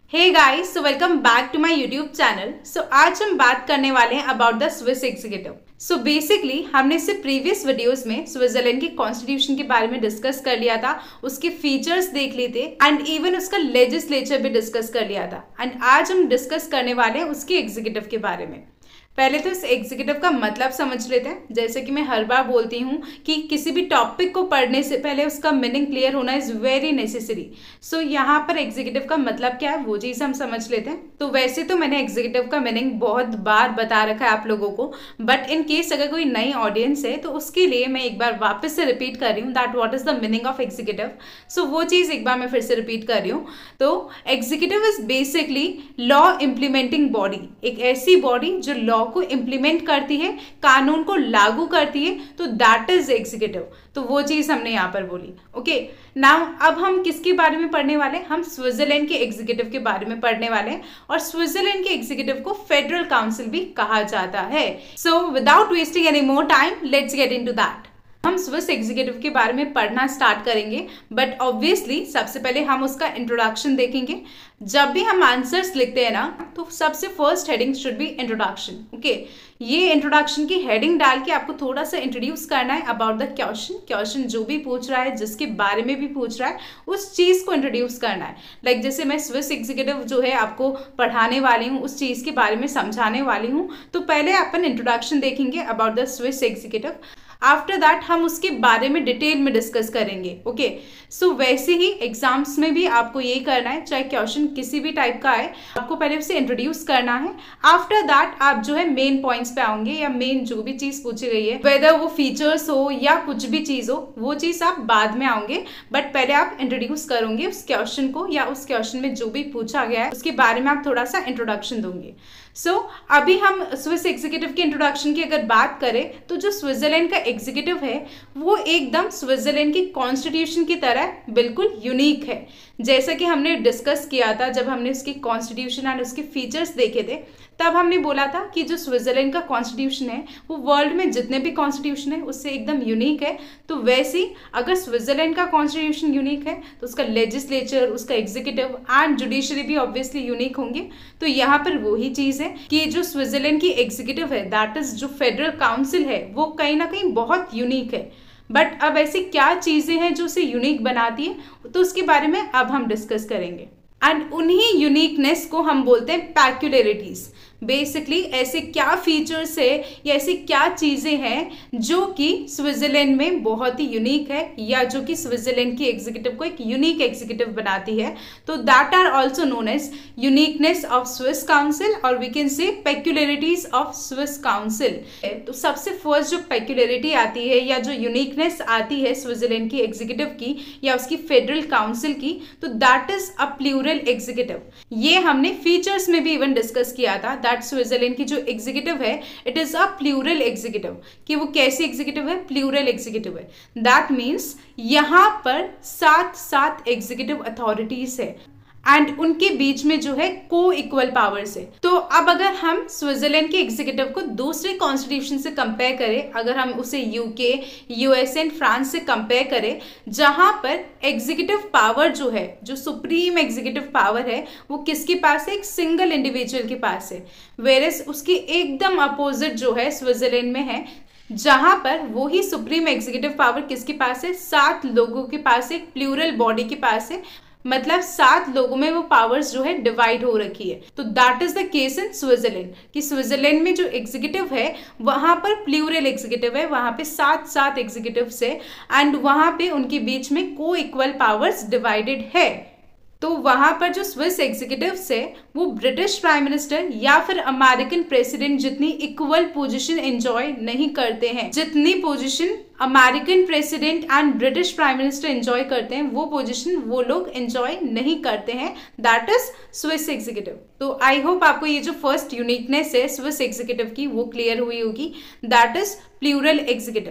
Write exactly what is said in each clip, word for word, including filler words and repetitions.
Hey guys, so welcome back to my YouTube channel. So आज हम बात करने वाले हैं about the Swiss executive. So basically हमने इससे प्रीवियस वीडियोस में स्विट्जरलैंड के कॉन्स्टिट्यूशन के बारे में डिस्कस कर लिया था, उसके फीचर्स देख लिए थे एंड इवन उसका लेजिस्लेचर भी डिस्कस कर लिया था। एंड आज हम डिस्कस करने वाले हैं उसके एग्जीक्यूटिव के बारे में। पहले तो इस एग्जीक्यूटिव का मतलब समझ लेते हैं। जैसे कि मैं हर बार बोलती हूँ कि किसी भी टॉपिक को पढ़ने से पहले उसका मीनिंग क्लियर होना इज वेरी नेसेसरी। सो यहाँ पर एग्जीक्यूटिव का मतलब क्या है वो चीज़ हम समझ लेते हैं। तो वैसे तो मैंने एग्जीक्यूटिव का मीनिंग बहुत बार बता रखा है आप लोगों को, बट इन केस अगर कोई नई ऑडियंस है तो उसके लिए मैं एक बार वापस से रिपीट कर रही हूँ that what is the meaning of executive. So वो चीज़ एक बार मैं फिर से रिपीट कर रही हूँ। तो executive is basically law implementing body, एक ऐसी बॉडी जो लॉ को इम्प्लीमेंट करती है, कानून को लागू करती है, तो दैट इज एग्जीक्यूटिव। तो वो चीज हमने यहाँ पर बोली। ओके, नाउ अब हम किसके बारे में पढ़ने वाले हैं? हम स्विट्जरलैंड के एग्जीक्यूटिव के बारे में पढ़ने वाले हैं। और स्विट्जरलैंड के एग्जीक्यूटिव को फेडरल काउंसिल भी कहा जाता है। So without wasting any more time, let's get into that. हम स्विस एग्जीक्यूटिव के बारे में पढ़ना स्टार्ट करेंगे, बट ऑब्वियसली सबसे पहले हम उसका इंट्रोडक्शन देखेंगे। जब भी हम आंसर्स लिखते हैं ना, तो सबसे first heading should be introduction. Okay, ये इंट्रोडक्शन की हेडिंग डाल के आपको थोड़ा सा इंट्रोड्यूस करना है अबाउट द क्वेश्चन। क्वेश्चन जो भी पूछ रहा है, जिसके बारे में भी पूछ रहा है, उस चीज़ को इंट्रोड्यूस करना है। लाइक like जैसे मैं स्विस एग्जीक्यूटिव जो है आपको पढ़ाने वाली हूँ, उस चीज़ के बारे में समझाने वाली हूँ। तो पहले अपन इंट्रोडक्शन देखेंगे about the Swiss executive. After that हम उसके बारे में डिटेल में डिस्कस करेंगे। ओके, सो वैसे ही एग्जाम्स में भी आपको यही करना है, चाहे क्वेश्चन किसी भी टाइप का है, आपको पहले उसे इंट्रोड्यूस करना है। आफ्टर दैट आप जो है मेन पॉइंट्स पे आओगे, या मेन जो भी चीज पूछी गई है, वेदर वो फीचर्स हो या कुछ भी चीज हो, वो चीज आप बाद में आओगे। बट पहले आप इंट्रोड्यूस करोगे उस क्वेश्चन को, या उस क्वेश्चन में जो भी पूछा गया है उसके बारे में आप थोड़ा सा इंट्रोडक्शन दोगे। सो so, अभी हम स्विस एग्जीक्यूटिव के इंट्रोडक्शन की अगर बात करें, तो जो स्विट्जरलैंड का एग्जीक्यूटिव है वो एकदम स्विट्जरलैंड की कॉन्स्टिट्यूशन की तरह बिल्कुल यूनिक है। जैसा कि हमने डिस्कस किया था जब हमने उसकी कॉन्स्टिट्यूशन एंड उसके फीचर्स देखे थे, तब हमने बोला था कि जो स्विट्जरलैंड का कॉन्स्टिट्यूशन है वो वर्ल्ड में जितने भी कॉन्स्टिट्यूशन है उससे एकदम यूनिक है। तो वैसे ही अगर स्विट्जरलैंड का कॉन्स्टिट्यूशन यूनिक है तो उसका लेजिस्लेचर, उसका एग्जीक्यूटिव एंड जुडिशरी भी ऑब्वियसली यूनिक होंगे। तो यहाँ पर वही चीज़ है कि जो स्विट्जरलैंड की एग्जीक्यूटिव है, दैट इज जो फेडरल काउंसिल है, वो कहीं ना कहीं बहुत यूनिक है। बट अब ऐसी क्या चीज़ें हैं जो उसे यूनिक बनाती है, तो उसके बारे में अब हम डिस्कस करेंगे। एंड उन्हीं यूनिकनेस को हम बोलते हैं पैक्यूलरिटीज। बेसिकली ऐसे क्या फीचर्स है या ऐसी क्या चीज़ें हैं जो कि स्विट्जरलैंड में बहुत ही यूनिक है, या जो कि स्विट्जरलैंड की एग्जीक्यूटिव को एक यूनिक एग्जीक्यूटिव बनाती है। तो that are also known as uniqueness of Swiss council, और we can say peculiarities of Swiss council. तो सबसे फर्स्ट जो पेक्यूलरिटी आती है या जो यूनिकनेस आती है स्विट्जरलैंड की एग्जीक्यूटिव की या उसकी फेडरल काउंसिल की, तो that is a plural executive. ये हमने फीचर्स में भी इवन डिस्कस किया था दैट स्विट्जरलैंड की जो एग्जीक्यूटिव है it is a plural executive. कि वो कैसी एग्जीक्यूटिव है? प्लूरल एग्जीक्यूटिव है। दैट मीन्स यहाँ पर सात सात एग्जीक्यूटिव अथॉरिटीज है एंड उनके बीच में जो है को इक्वल पावर्स है। तो अब अगर हम स्विट्जरलैंड के एग्जीक्यूटिव को दूसरे कॉन्स्टिट्यूशन से कंपेयर करें, अगर हम उसे यूके, यूएस एंड फ्रांस से कंपेयर करें, जहां पर एग्जीक्यूटिव पावर जो है, जो सुप्रीम एग्जीक्यूटिव पावर है, वो किसके पास है? एक सिंगल इंडिविजुअल के पास है। वेरएस उसकी एकदम अपोजिट जो है स्विट्जरलैंड में है, जहां पर वो ही सुप्रीम एग्जीक्यूटिव पावर किसके पास है? सात लोगों के पास है, प्लूरल बॉडी के पास है। मतलब सात लोगों में वो पावर्स जो है डिवाइड हो रखी है। तो that is the case in Switzerland, कि स्विट्जरलैंड में जो एग्जीक्यूटिव है वहां पर प्लूरल एग्जीक्यूटिव है, वहां पे सात सात एग्जीक्यूटिव्स है एंड वहां पे उनके बीच में को इक्वल पावर्स डिवाइडेड है। तो वहां पर जो स्विस एग्जीक्यूटिव्स है वो ब्रिटिश प्राइम मिनिस्टर या फिर अमेरिकन प्रेसिडेंट जितनी इक्वल पोजीशन एंजॉय नहीं करते हैं, जितनी position American president and British prime minister enjoy करते हैं, वो पोजीशन वो लोग एंजॉय नहीं करते हैं। That is Swiss executive. तो आई होप आपको ये जो फर्स्ट यूनिकनेस है स्विस एग्जीक्यूटिव की वो क्लियर हुई होगी। That is plural executive.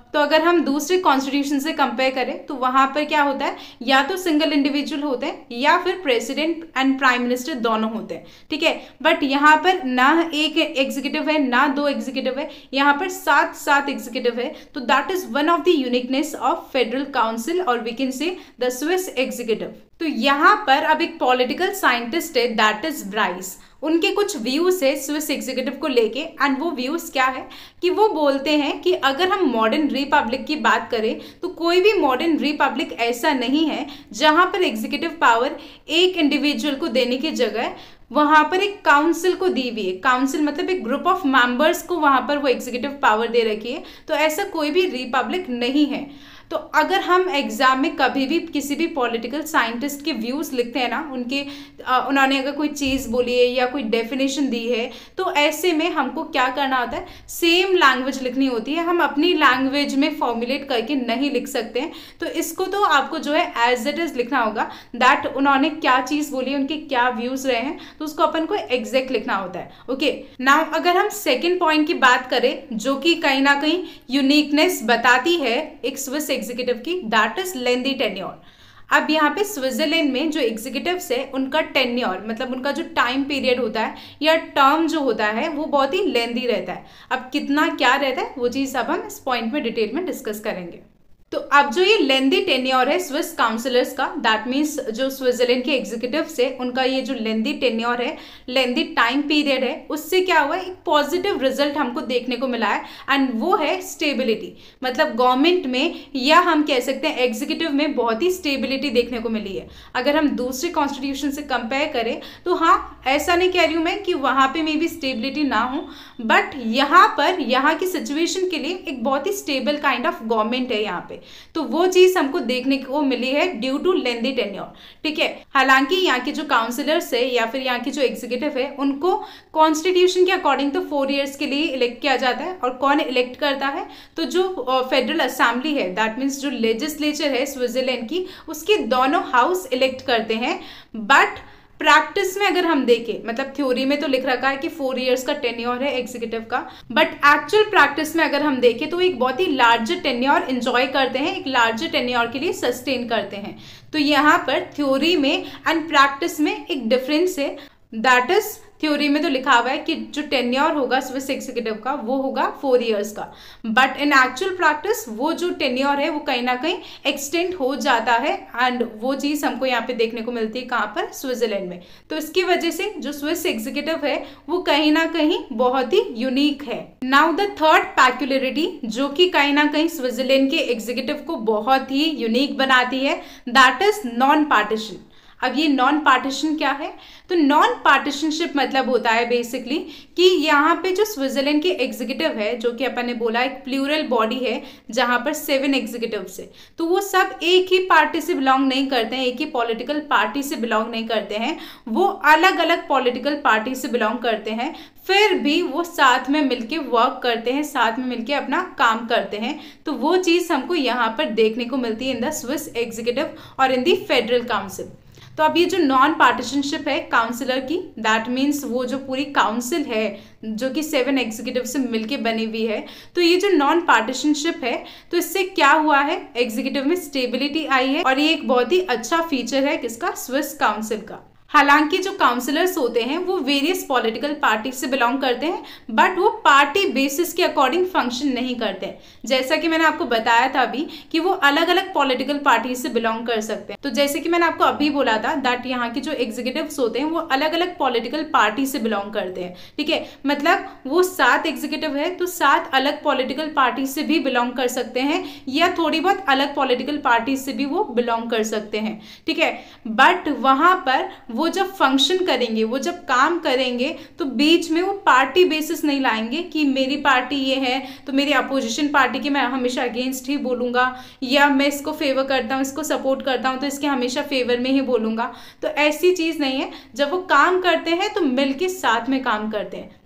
तो अगर हम दूसरे कॉन्स्टिट्यूशन से कंपेयर करें तो वहां पर क्या होता है, या तो सिंगल इंडिविजुअल होते हैं या फिर प्रेसिडेंट एंड प्राइम मिनिस्टर दोनों होते हैं, ठीक है। बट यहाँ पर ना एक एग्जीक्यूटिव है ना दो एग्जीक्यूटिव है, यहाँ पर सात सात एग्जीक्यूटिव है। तो that is one of the uniqueness of federal council और we can say the Swiss executive. तो यहाँ पर अब एक पॉलिटिकल साइंटिस्ट है दैट इज ब्राइस, उनके कुछ व्यूज है स्विस एग्जीक्यूटिव को लेके, एंड वो व्यूज क्या है कि वो बोलते हैं कि अगर हम मॉडर्न रिपब्लिक की बात करें तो कोई भी मॉडर्न रिपब्लिक ऐसा नहीं है जहां पर एग्जीक्यूटिव पावर एक इंडिविजुअल को देने की जगह वहां पर एक काउंसिल को दी हुई है। काउंसिल मतलब एक ग्रुप ऑफ मेंबर्स को वहां पर वो एग्जीक्यूटिव पावर दे रखी है। तो ऐसा कोई भी रिपब्लिक नहीं है। तो अगर हम एग्जाम में कभी भी किसी भी पॉलिटिकल साइंटिस्ट के व्यूज लिखते हैं ना, उनके आ, उन्होंने अगर कोई चीज बोली है या कोई डेफिनेशन दी है, तो ऐसे में हमको क्या करना होता है, सेम लैंग्वेज लिखनी होती है। हम अपनी लैंग्वेज में फॉर्मुलेट करके नहीं लिख सकते हैं। तो इसको तो आपको जो है एज इट इज लिखना होगा, दैट उन्होंने क्या चीज बोली, उनके क्या व्यूज रहे हैं, तो उसको अपन को एग्जैक्ट लिखना होता है। ओके, नाउ अगर हम सेकेंड पॉइंट की बात करें जो कि कहीं ना कहीं यूनिकनेस बताती है एक स्विस एग्जीक्यूटिव की, दैट इज लेंदी टेन्योर। अब यहाँ पे स्विट्जरलैंड में जो एग्जीक्यूटिव्स है उनका टेन्योर मतलब उनका जो टाइम पीरियड होता है या टर्म जो होता है वो बहुत ही लेंदी रहता है। अब कितना क्या रहता है वो चीज अब हम इस पॉइंट में डिटेल में डिस्कस करेंगे। तो अब जो ये लेंदी टेन्योर है स्विस काउंसिलर्स का, दैट मीन्स जो स्विट्जरलैंड के एग्जीक्यूटिव्स है उनका ये जो लेंदी टेन्योर है, लेंदी टाइम पीरियड है, उससे क्या हुआ है, एक पॉजिटिव रिजल्ट हमको देखने को मिला है, एंड वो है स्टेबिलिटी। मतलब गवर्नमेंट में या हम कह सकते हैं एग्जीक्यूटिव में बहुत ही स्टेबिलिटी देखने को मिली है। अगर हम दूसरे कॉन्स्टिट्यूशन से कंपेयर करें तो हाँ, ऐसा नहीं कह रही हूँ मैं कि वहां पे मे भी स्टेबिलिटी ना हो, बट यहाँ पर यहाँ की सिचुएशन के लिए एक बहुत ही स्टेबल काइंड ऑफ गवर्नमेंट है यहाँ पे। तो वो चीज हमको देखने को मिली है ड्यू टू लेंदी टेन्योर, ठीक है। हालांकि यहाँ के जो काउंसिलर्स है या फिर यहाँ की जो एग्जीक्यूटिव है उनको कॉन्स्टिट्यूशन के अकॉर्डिंग तो फोर इयर्स के लिए इलेक्ट किया जाता है। और कौन इलेक्ट करता है, तो जो फेडरल असेंबली है, दैट मीन्स जो लेजिस्लेचर है स्विट्जरलैंड की, उसके दोनों हाउस इलेक्ट करते हैं। बट प्रैक्टिस में अगर हम देखें, मतलब थ्योरी में तो लिख रखा है कि फोर इयर्स का टेन्योर है एग्जीक्यूटिव का, बट एक्चुअल प्रैक्टिस में अगर हम देखें तो एक बहुत ही लार्जर टेन्योर एंजॉय करते हैं, एक लार्जर टेन्योर के लिए सस्टेन करते हैं। तो यहाँ पर थ्योरी में एंड प्रैक्टिस में एक डिफरेंस है। दैट इज थ्योरी में तो लिखा हुआ है कि जो टेन्योर होगा स्विस एग्जीक्यूटिव का वो होगा फोर इयर्स का, बट इन एक्चुअल प्रैक्टिस वो जो टेन्योर है वो कहीं ना कहीं एक्सटेंड हो जाता है, एंड वो चीज हमको यहाँ पे देखने को मिलती है कहाँ पर, स्विट्जरलैंड में। तो इसकी वजह से जो स्विस एग्जीक्यूटिव है वो कहीं ना कहीं बहुत ही यूनिक है। नाउ द थर्ड पैक्युलरिटी जो कि कहीं ना कहीं स्विट्जरलैंड के एग्जीक्यूटिव को बहुत ही यूनिक बनाती है, दैट इज नॉन पार्टीशन। अब ये नॉन पार्टीशन क्या है, तो नॉन पार्टीशनशिप मतलब होता है बेसिकली कि यहाँ पे जो स्विट्जरलैंड के एग्जीक्यूटिव है, जो कि अपन ने बोला एक प्लूरल बॉडी है जहाँ पर सेवन एग्जीक्यूटिव्स है, तो वो सब एक ही पार्टी से बिलोंग नहीं करते हैं, एक ही पॉलिटिकल पार्टी से बिलोंग नहीं करते हैं, वो अलग अलग पॉलिटिकल पार्टी से बिलोंग करते हैं, फिर भी वो साथ में मिलके वर्क करते हैं, साथ में मिलके अपना काम करते हैं। तो वो चीज हमको यहाँ पर देखने को मिलती है इन द स्विस एग्जीक्यूटिव और इन द फेडरल काउंसिल। तो अब ये जो नॉन पार्टीशनशिप है काउंसिलर की, दैट मीन्स वो जो पूरी काउंसिल है जो कि सेवन एग्जीक्यूटिव से मिलके बनी हुई है, तो ये जो नॉन पार्टीशनशिप है तो इससे क्या हुआ है, एग्जीक्यूटिव में स्टेबिलिटी आई है, और ये एक बहुत ही अच्छा फीचर है किसका, स्विस काउंसिल का। हालांकि जो काउंसिलर्स होते हैं वो वेरियस पॉलिटिकल पार्टी से बिलोंग करते हैं, बट वो पार्टी बेसिस के अकॉर्डिंग फंक्शन नहीं करते हैं। जैसा कि मैंने आपको बताया था अभी कि वो अलग अलग पॉलिटिकल पार्टी से बिलोंग कर सकते हैं। तो जैसे कि मैंने आपको अभी बोला था दैट यहाँ के जो एग्जीक्यूटिव्स होते हैं वो अलग अलग पॉलिटिकल पार्टी से बिलोंग करते हैं, ठीक है। मतलब वो सात एग्जीक्यूटिव है तो सात अलग पॉलिटिकल पार्टी से भी बिलोंग कर सकते हैं, या थोड़ी बहुत अलग पॉलिटिकल पार्टी से भी वो बिलोंग कर सकते हैं, ठीक है। बट वहां पर वो जब फंक्शन करेंगे, वो जब काम करेंगे, तो बीच में वो पार्टी बेसिस नहीं लाएंगे कि मेरी पार्टी ये है तो मेरी अपोजिशन पार्टी की मैं हमेशा अगेंस्ट ही बोलूंगा, या मैं इसको फेवर करता हूँ, इसको सपोर्ट करता हूँ तो इसके हमेशा फेवर में ही बोलूंगा। तो ऐसी चीज नहीं है। जब वो काम करते हैं तो मिलके साथ में काम करते हैं,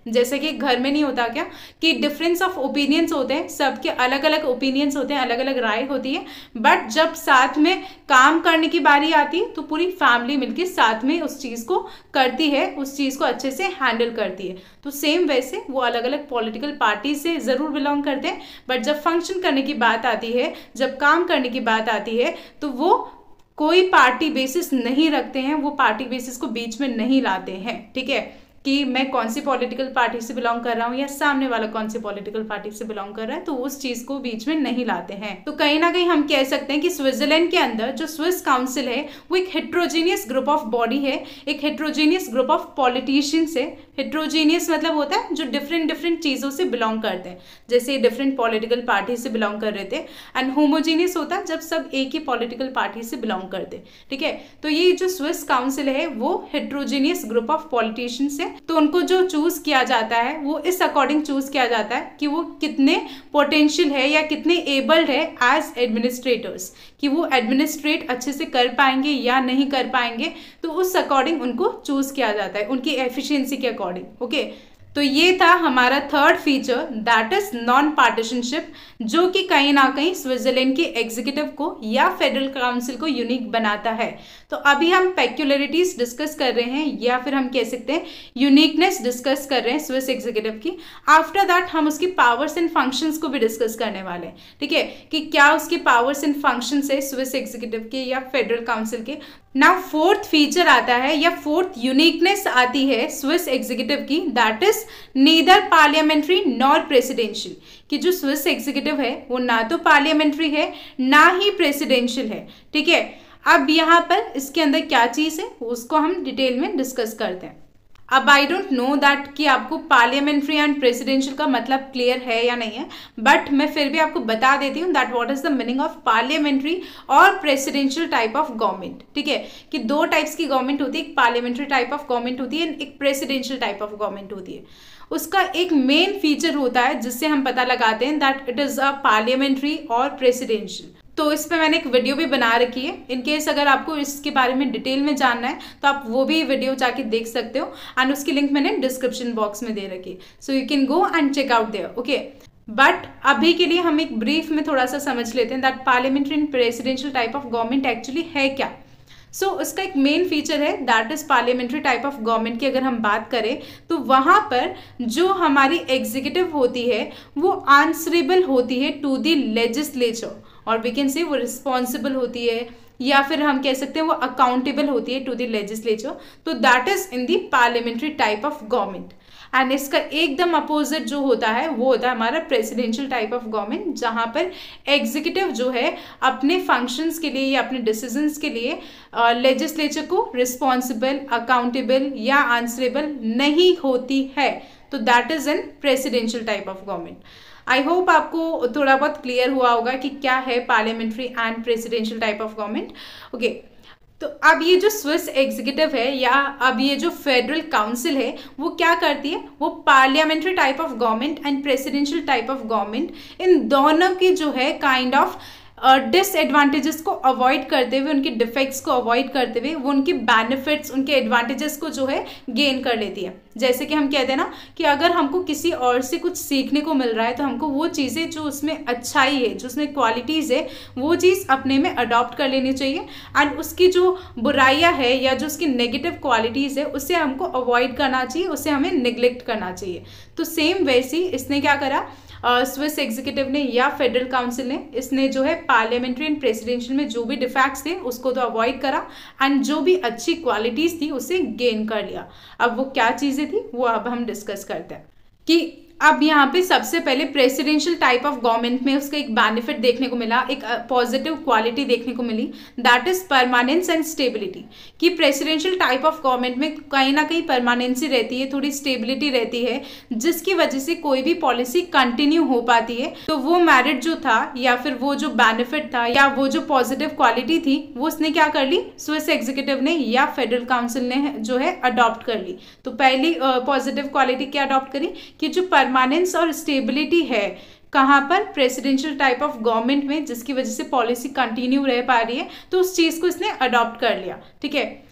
जैसे कि घर में नहीं होता क्या कि डिफरेंस ऑफ ओपिनियंस होते हैं, सबके अलग अलग ओपिनियंस होते हैं, अलग अलग राय होती है, बट जब साथ में काम करने की बारी आती है तो पूरी फैमिली मिलकर साथ में उस चीज़ को करती है, उस चीज़ को अच्छे से हैंडल करती है। तो सेम वैसे वो अलग अलग पॉलिटिकल पार्टी से ज़रूर बिलोंग करते हैं, बट जब फंक्शन करने की बात आती है, जब काम करने की बात आती है, तो वो कोई पार्टी बेसिस नहीं रखते हैं, वो पार्टी बेसिस को बीच में नहीं लाते हैं। ठीक है, कि मैं कौन सी पॉलिटिकल पार्टी से बिलोंग कर रहा हूँ या सामने वाला कौन सी पॉलिटिकल पार्टी से बिलोंग कर रहा है, तो उस चीज को बीच में नहीं लाते हैं। तो कहीं ना कहीं हम कह सकते हैं कि स्विट्जरलैंड के अंदर जो स्विस काउंसिल है वो एक हेट्रोजीनियस ग्रुप ऑफ बॉडी है, एक हेट्रोजीनियस ग्रुप ऑफ पॉलिटिशियंस है। हेट्रोजीनियस मतलब होता है जो डिफरेंट डिफरेंट चीजों से बिलोंग करते हैं, जैसे डिफरेंट पॉलिटिकल पार्टी से बिलोंग कर रहे थे। एंड होमोजीनियस होता है जब सब एक ही पॉलिटिकल पार्टी से बिलोंग करते हैं। ठीक है, तो ये जो स्विस काउंसिल है वो हेट्रोजीनियस ग्रुप ऑफ पॉलिटिशियंस है। तो उनको जो चूज किया जाता है वो इस अकॉर्डिंग चूज किया जाता है कि वो कितने पोटेंशियल है या कितने एबल्ड है एज एडमिनिस्ट्रेटर्स, कि वो एडमिनिस्ट्रेट अच्छे से कर पाएंगे या नहीं कर पाएंगे। तो उस अकॉर्डिंग उनको चूज किया जाता है, उनकी एफिशिएंसी के अकॉर्डिंग। ओके, तो ये था हमारा third feature, that is non partisanship, जो कि कहीं ना कहीं स्विट्जरलैंड के एग्जीक्यूटिव को या फेडरल काउंसिल को यूनिक बनाता है। तो अभी हम पेक्युलरिटीज डिस्कस कर रहे हैं या फिर हम कह सकते हैं यूनिकनेस डिस्कस कर रहे हैं स्विस एग्जीक्यूटिव की। आफ्टर दैट हम उसकी पावर्स एंड फंक्शंस को भी डिस्कस करने वाले हैं। ठीक है, कि क्या उसकी पावर्स एंड फंक्शंस है स्विस एग्जीक्यूटिव के या फेडरल काउंसिल के। नाउ फोर्थ फीचर आता है या फोर्थ यूनिकनेस आती है स्विस एग्जीक्यूटिव की, that is neither parliamentary nor presidential, कि जो स्विस एग्जीक्यूटिव है वो ना तो पार्लियामेंट्री है ना ही प्रेसिडेंशियल है। ठीक है, अब यहाँ पर इसके अंदर क्या चीज है उसको हम डिटेल में डिस्कस करते हैं। अब आई डोंट नो दैट कि आपको पार्लियामेंट्री एंड प्रेसिडेंशियल का मतलब क्लियर है या नहीं है, बट मैं फिर भी आपको बता देती हूँ that what is the meaning of parliamentary और प्रेसिडेंशियल टाइप ऑफ गवर्नमेंट। ठीक है, कि दो टाइप्स की गवर्नमेंट होती है, एक पार्लियामेंट्री टाइप ऑफ गवर्नमेंट होती है, एक प्रेसिडेंशियल टाइप ऑफ गवर्नमेंट होती है। उसका एक मेन फीचर होता है जिससे हम पता लगाते हैं that it is a parliamentary और प्रेसिडेंशियल। तो इस पे मैंने एक वीडियो भी बना रखी है, इन केस अगर आपको इसके बारे में डिटेल में जानना है तो आप वो भी वीडियो जाके देख सकते हो, एंड उसकी लिंक मैंने डिस्क्रिप्शन बॉक्स में दे रखी है, so you can go and check out there. Okay, but अभी के लिए हम एक ब्रीफ में थोड़ा सा समझ लेते हैं that parliamentary and presidential type of government actually है क्या। सो so, उसका एक मेन फीचर है that is parliamentary type of government की अगर हम बात करें तो वहां पर जो हमारी एग्जीक्यूटिव होती है वो आंसरेबल होती है टू द लेजिस्लेचर, और वी कैन से वो रिस्पॉन्सिबल होती है या फिर हम कह सकते हैं वो अकाउंटेबल होती है टू द लेजिस्लेचर। तो that is in the parliamentary type of government. And इसका एकदम अपोजिट जो होता है वो होता है हमारा प्रेसिडेंशियल टाइप ऑफ गवर्नमेंट, जहां पर एग्जीक्यूटिव जो है अपने फंक्शंस के लिए या अपने डिसीजंस के लिए लेजिस्लेचर uh, को रिस्पॉन्सिबल, अकाउंटेबल या आंसरेबल नहीं होती है। तो that is in presidential type of government. I hope आपको थोड़ा बहुत क्लियर हुआ होगा कि क्या है parliamentary and presidential type of government. Okay, तो अब ये जो स्विस एग्जीक्यूटिव है या अब ये जो फेडरल काउंसिल है वो क्या करती है, वो parliamentary type of government and presidential type of government इन दोनों की जो है काइंड ऑफ डिसएडवांटेजेस को अवॉइड करते हुए, उनके डिफेक्ट्स को अवॉइड करते हुए वो उनके बेनिफिट्स, उनके एडवांटेजेस को जो है गेन कर लेती है। जैसे कि हम कहते हैं ना कि अगर हमको किसी और से कुछ सीखने को मिल रहा है तो हमको वो चीज़ें जो उसमें अच्छाई है, जो उसमें क्वालिटीज़ है, वो चीज़ अपने में अडॉप्ट कर लेनी चाहिए, एंड उसकी जो बुराइयां है या जो उसकी नेगेटिव क्वालिटीज़ है उससे हमको अवॉइड करना चाहिए, उसे हमें निगलेक्ट करना चाहिए। तो सेम वैसी इसने क्या करा, स्विस एग्जीक्यूटिव ने या फेडरल काउंसिल ने, इसने जो है पार्लियामेंट्री एंड प्रेसिडेंशियल में जो भी डिफेक्ट्स थे उसको तो अवॉइड करा, एंड जो भी अच्छी क्वालिटीज थी उसे गेन कर लिया। अब वो क्या चीजें थी वो अब हम डिस्कस करते हैं कि अब यहाँ पे सबसे पहले प्रेसिडेंशियल टाइप ऑफ गवर्नमेंट में उसका एक बेनिफिट देखने को मिला, एक पॉजिटिव क्वालिटी देखने को मिली, that is permanence and stability. कि प्रेसिडेंशियल टाइप ऑफ गवर्नमेंट में कहीं ना कहीं परमानेंसी रहती है, थोड़ी स्टेबिलिटी रहती है, जिसकी वजह से कोई भी पॉलिसी कंटिन्यू हो पाती है। तो वो मेरिट जो था या फिर वो जो बेनिफिट था या वो जो पॉजिटिव क्वालिटी थी वो उसने क्या कर ली, स्विस एग्जीक्यूटिव ने या फेडरल काउंसिल ने जो है अडॉप्ट कर ली। तो पहली पॉजिटिव क्वालिटी क्या अडॉप्ट करी कि जो परमानेंस और स्टेबिलिटी है कहाँ पर, प्रेसिडेंशियल टाइप ऑफ गवर्नमेंट में, जिसकी वजह से पॉलिसी कंटिन्यू रह पा रही है, तो उस चीज को इसने अडॉप्ट कर लिया। ठीक है,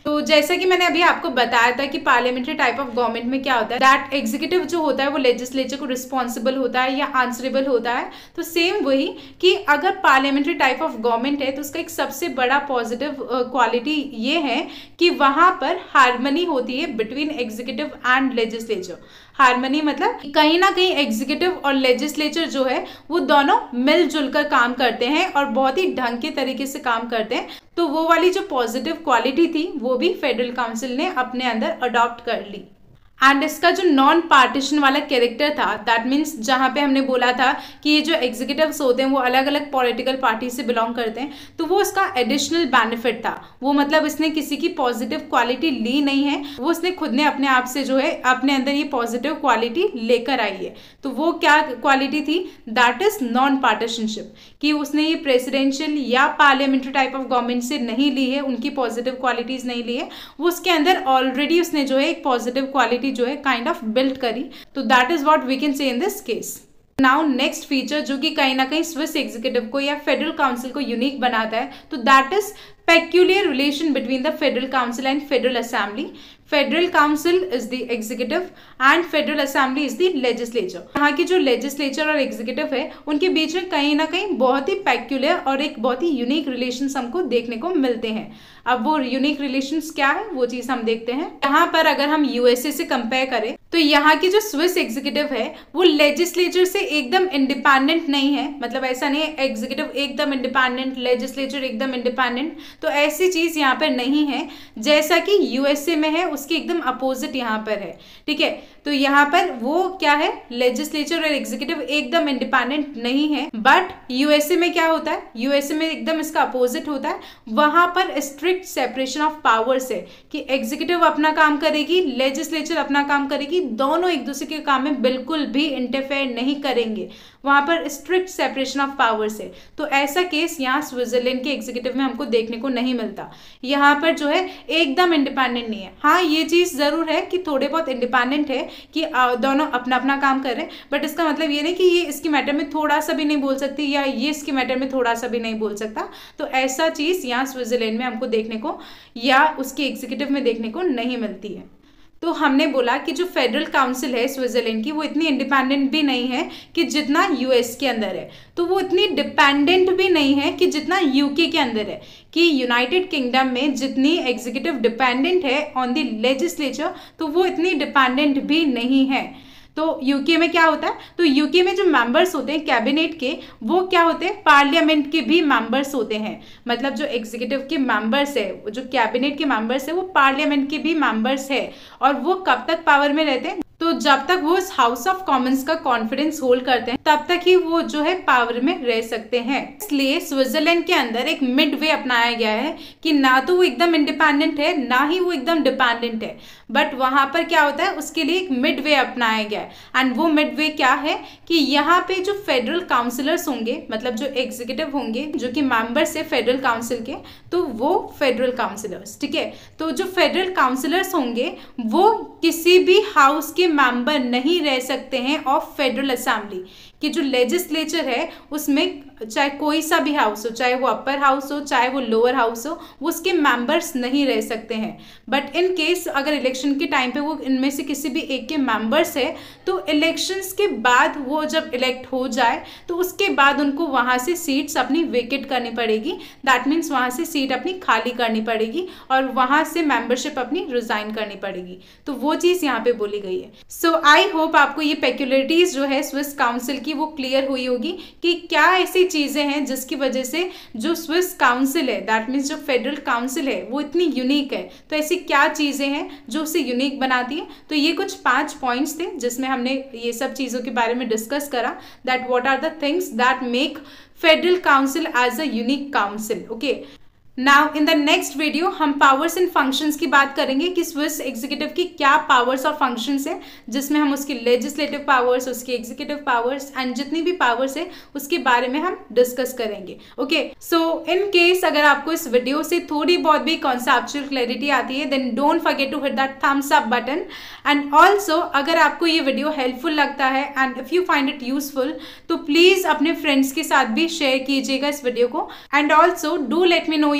तो जैसा कि मैंने अभी आपको बताया था कि पार्लियामेंट्री टाइप ऑफ गवर्नमेंट में क्या होता है, दैट एग्जीक्यूटिव जो होता है वो लेजिस्लेचर को रिस्पॉन्सिबल होता है या आंसरेबल होता है। तो सेम वही कि अगर पार्लियामेंट्री टाइप ऑफ गवर्नमेंट है तो उसका एक सबसे बड़ा पॉजिटिव क्वालिटी ये है कि वहां पर हार्मनी होती है between executive and legislature. Harmony मतलब कहीं ना कहीं एग्जीक्यूटिव और लेजिस्लेचर जो है वो दोनों मिलजुल कर काम करते हैं और बहुत ही ढंग के तरीके से काम करते हैं। तो वो वाली जो पॉजिटिव क्वालिटी थी वो भी फेडरल काउंसिल ने अपने अंदर अडॉप्ट कर ली। एंड इसका जो नॉन पार्टीशन वाला कैरेक्टर था, दैट मीन्स जहां पे हमने बोला था कि ये जो एग्जीक्यूटिव्स होते हैं वो अलग अलग पॉलिटिकल पार्टी से बिलोंग करते हैं, तो वो उसका एडिशनल बेनिफिट था। वो मतलब इसने किसी की पॉजिटिव क्वालिटी ली नहीं है, वो उसने खुद ने अपने आप से जो है अपने अंदर ये पॉजिटिव क्वालिटी लेकर आई है। तो वो क्या क्वालिटी थी, दैट इज नॉन पार्टीशनशिप, कि उसने ये प्रेसिडेंशियल या पार्लियामेंट्री टाइप ऑफ गवर्नमेंट से नहीं ली है, उनकी पॉजिटिव क्वालिटीज नहीं ली है, वो उसके अंदर ऑलरेडी उसने जो है एक पॉजिटिव क्वालिटी जो है काइंड ऑफ बिल्ड करी। तो that is what we can say in this case. Now next feature जो कि कहीं ना कहीं स्विस एग्जीक्यूटिव को या फेडरल काउंसिल को यूनिक बनाता है, तो that is peculiar relation between the federal council and federal assembly. Federal council is the executive and federal assembly is the legislature. यहाँ की जो legislature और executive है उनके बीच में कहीं ना कहीं बहुत ही peculiar और एक बहुत ही unique relations हमको देखने को मिलते हैं। अब वो यूनिक रिलेशंस क्या है वो चीज हम देखते हैं। यहाँ पर अगर हम यूएसए से कंपेयर करें तो यहाँ की जो स्विस एग्जीक्यूटिव है वो लेजिस्लेचर से एकदम इंडिपेंडेंट नहीं है। मतलब ऐसा नहीं है एग्जीक्यूटिव एकदम इंडिपेंडेंट, लेजिस्लेचर एकदम इंडिपेंडेंट, तो ऐसी चीज यहाँ पर नहीं है जैसा कि यूएसए में है, उसके एकदम अपोजिट यहाँ पर है। ठीक है, तो यहाँ पर वो क्या है, लेजिस्लेचर और एग्जीक्यूटिव एकदम इंडिपेंडेंट नहीं है। बट यूएसए में क्या होता है, यूएसए में एकदम इसका अपोजिट होता है। वहां पर स्ट्रिक्ट सेपरेशन ऑफ पावर्स है कि एग्जीक्यूटिव अपना काम करेगी, लेजिस्लेचर अपना काम करेगी, दोनों एक दूसरे के काम में बिल्कुल भी इंटरफेयर नहीं करेंगे। वहां पर स्ट्रिक्ट सेपरेशन ऑफ पावर्स है। तो ऐसा केस यहाँ स्विट्जरलैंड के एग्जीक्यूटिव में हमको देखने को नहीं मिलता। यहाँ पर जो है एकदम इंडिपेंडेंट नहीं है। हाँ, ये चीज जरूर है कि थोड़े बहुत इंडिपेंडेंट है कि दोनों अपना अपना काम कर रहे हैं, बट इसका मतलब ये नहीं कि ये इसके मैटर में थोड़ा सा भी नहीं बोल सकती या ये इसके मैटर में थोड़ा सा भी नहीं बोल सकता। तो ऐसा चीज यहाँ स्विट्जरलैंड में हमको देखने को या उसके एग्जीक्यूटिव में देखने को नहीं मिलती है। तो हमने बोला कि जो फेडरल काउंसिल है स्विट्जरलैंड की वो इतनी इंडिपेंडेंट भी नहीं है कि जितना यूएस के अंदर है, तो वो इतनी डिपेंडेंट भी नहीं है कि जितना यूके के अंदर है। कि यूनाइटेड किंगडम में जितनी एग्जीक्यूटिव डिपेंडेंट है ऑन द लेजिस्लेचर, तो वो इतनी डिपेंडेंट भी नहीं है। तो यूके में क्या होता है, तो यूके में जो मेंबर्स होते हैं कैबिनेट के, वो क्या होते हैं, पार्लियामेंट के भी मेंबर्स होते हैं। मतलब जो एग्जीक्यूटिव के मेंबर्स है, जो कैबिनेट के मेंबर्स है, वो पार्लियामेंट के भी मेंबर्स है। और वो कब तक पावर में रहते हैं, तो जब तक वो हाउस ऑफ कॉमन्स का कॉन्फिडेंस होल्ड करते हैं तब तक ही वो जो है पावर में रह सकते हैं। इसलिए स्विट्जरलैंड के अंदर एक मिड वे अपनाया गया है कि ना तो वो एकदम इंडिपेंडेंट है ना ही वो एकदम डिपेंडेंट है, बट वहां पर क्या होता है उसके लिए एक मिड वे अपनाया गया है। एंड वो मिड वे क्या है कि यहाँ पे जो फेडरल काउंसिलर्स होंगे, मतलब जो एग्जीक्यूटिव होंगे जो कि मेंबर्स है फेडरल काउंसिल के, तो वो फेडरल काउंसिलर्स, ठीक है, तो जो फेडरल काउंसिलर्स होंगे वो किसी भी हाउस के मेंबर नहीं रह सकते हैं ऑफ फेडरल असेंबली। कि जो लेजिस्लेचर है उसमें चाहे कोई सा भी हाउस हो, चाहे वो अपर हाउस हो चाहे वो लोअर हाउस हो, वो उसके मेंबर्स नहीं रह सकते हैं। बट इन केस अगर इलेक्शन के टाइम पे वो इनमें से किसी भी एक के मेंबर्स है, तो इलेक्शंस के बाद वो जब इलेक्ट हो जाए तो उसके बाद उनको वहां से सीट्स अपनी वेकेट करनी पड़ेगी। दैट मीन्स वहां से सीट अपनी खाली करनी पड़ेगी और वहां से मेंबरशिप अपनी रिजाइन करनी पड़ेगी। तो वो चीज यहाँ पे बोली गई है। सो आई होप आपको ये पेक्युलरिटीज जो है स्विस काउंसिल की वो क्लियर हुई होगी कि क्या ऐसी चीजें हैं जिसकी वजह से जो स्विस काउंसिल है, दैट मीन्स जो फेडरल काउंसिल है, वो इतनी यूनिक है। तो ऐसी क्या चीजें हैं जो उसे यूनिक बनाती है। तो ये कुछ पांच पॉइंट्स थे जिसमें हमने ये सब चीजों के बारे में डिस्कस करा, that what are the things that make federal council as a unique council. Okay, now in the next video हम पावर्स एंड फंक्शंस की बात करेंगे कि स्विस एग्जीक्यूटिव की क्या पावर्स और फंक्शंस है, जिसमें हम उसकी लेजिस्लेटिव पावर्स, उसकी एग्जीक्यूटिव पावर्स एंड जितनी भी पावर्स है उसके बारे में हम डिस्कस करेंगे। ओके, सो इन केस अगर आपको इस वीडियो से थोड़ी बहुत भी कॉन्सेप्चुअल क्लैरिटी आती है then don't forget to hit that thumbs up button. And also अगर आपको ये वीडियो हेल्पफुल लगता है and if you find it useful तो प्लीज अपने फ्रेंड्स के साथ भी शेयर कीजिएगा इस वीडियो को। And also do let me know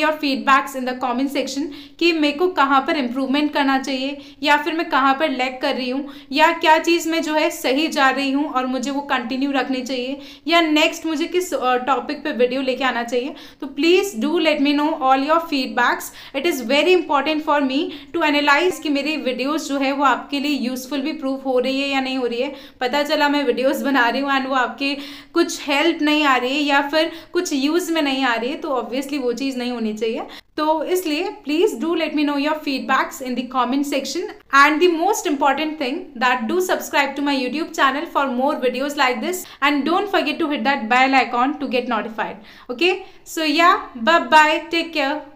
your feedbacks in the comment section कि मेरे को कहाँ पर इम्प्रूवमेंट करना चाहिए या फिर मैं कहाँ पर लैग कर रही हूँ या क्या चीज़ में जो है सही जा रही हूँ और मुझे वो कंटिन्यू रखनी चाहिए या नेक्स्ट मुझे किस टॉपिक पे वीडियो लेके आना चाहिए। तो please do let me know all your feedbacks. It is very important for me to analyse कि मेरी वीडियोज़ जो है वो आपके लिए यूजफुल भी प्रूव हो रही है या नहीं हो रही है। पता चला मैं वीडियोज़ बना रही हूँ एंड वो आपके कुछ हेल्प नहीं आ रही है या फिर कुछ यूज़ में नहीं आ रही है, तो ऑब्वियसली वो चीज़ नहीं होनी चाहिए। तो इसलिए please do let me know your feedbacks in the comment section and the most important thing that do subscribe to my YouTube channel for more videos like this and don't forget to hit that bell icon to get notified. Okay, so yeah bye bye, take care.